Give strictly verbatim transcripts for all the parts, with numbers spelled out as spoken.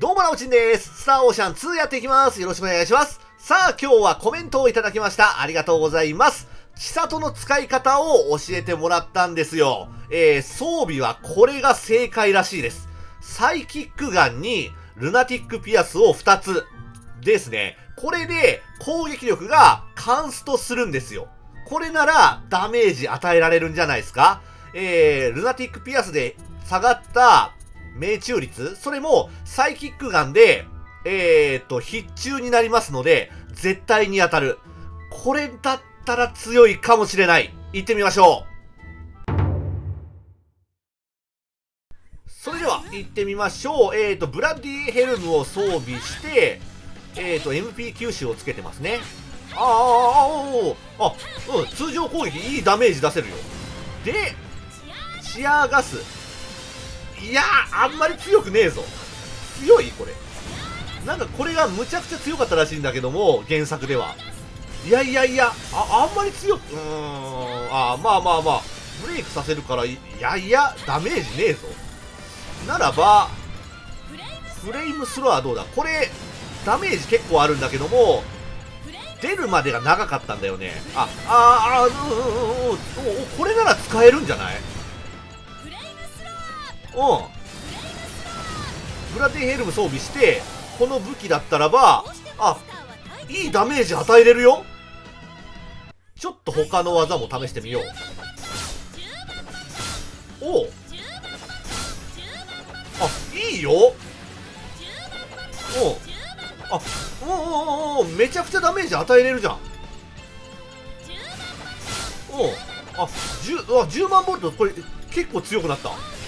どうもなおちんです。スターオーシャンツーやっていきます。よろしくお願いします。さあ、今日はコメントをいただきました。ありがとうございます。千里の使い方を教えてもらったんですよ。えー、装備はこれが正解らしいです。サイキックガンにルナティックピアスをふたつですね。これで攻撃力がカンストするんですよ。これならダメージ与えられるんじゃないですか。えー、ルナティックピアスで下がった命中率、それもサイキックガンで、えーっと、必中になりますので、絶対に当たる。これだったら強いかもしれない。行ってみましょう。それでは、行ってみましょう。えーっと、ブラッディヘルムを装備して、えーっと、エムピー 吸収をつけてますね。ああ、ああ、うん、通常攻撃いいダメージ出せるよ。で、チアーガス。いやー、あんまり強くねえぞ。強いこれ。なんかこれがむちゃくちゃ強かったらしいんだけども、原作では。いやいやいや、あ、あんまり強く、うーん、あ、まあまあまあ、ブレイクさせるから、いやいや、ダメージねえぞ。ならば、フレイムスローはどうだ。これ、ダメージ結構あるんだけども、出るまでが長かったんだよね。あ、あ、あ、うんうんうん、これなら使えるんじゃない？うん。ブラッディヘルム装備して、この武器だったらば、あ、いいダメージ与えれるよ。ちょっと他の技も試してみよう。おう。あ、いいよ。おう。あ、おうおうおう、めちゃくちゃダメージ与えれるじゃん。おう。あ、じゅう、あ、じゅうまんボルト、これ結構強くなった。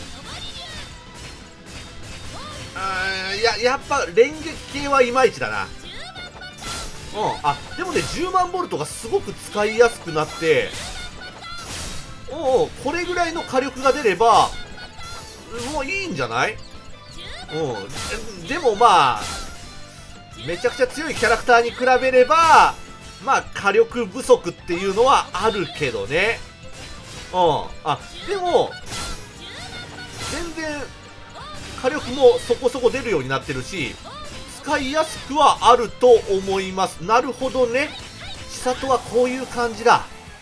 あー、いや、やっぱ連撃系はいまいちだな。うん。あ、でもね、じゅうまんボルトがすごく使いやすくなって、おう、これぐらいの火力が出れば、もういいんじゃない？うん。でもまあ、めちゃくちゃ強いキャラクターに比べれば、まあ、火力不足っていうのはあるけどね。うん。あ、でも、全然、火力もそこそこ出るようになってるし、使いやすくはあると思います。なるほどね。千里はこういう感じだ。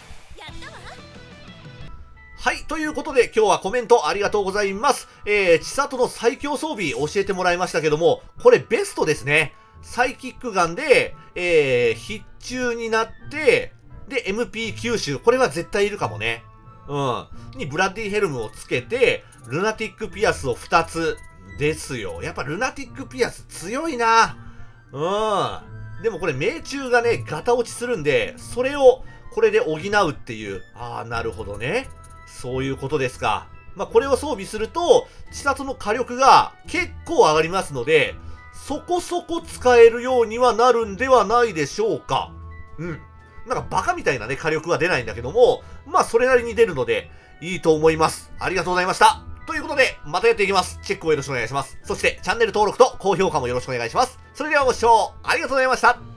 はい。ということで、今日はコメントありがとうございます。えー、千里の最強装備教えてもらいましたけども、これベストですね。サイキックガンで、えー、必中になって、で、エムピー 吸収。これは絶対いるかもね。うん。に、ブラッディヘルムをつけて、ルナティックピアスをふたつ。ですよ。やっぱルナティックピアス強いな。うん。でもこれ命中がね、ガタ落ちするんで、それをこれで補うっていう。ああ、なるほどね。そういうことですか。まあこれを装備すると、千里の火力が結構上がりますので、そこそこ使えるようにはなるんではないでしょうか。うん。なんかバカみたいなね、火力は出ないんだけども、まあそれなりに出るので、いいと思います。ありがとうございました。ということで、またやっていきます。チェックをよろしくお願いします。そして、チャンネル登録と高評価もよろしくお願いします。それではご視聴ありがとうございました。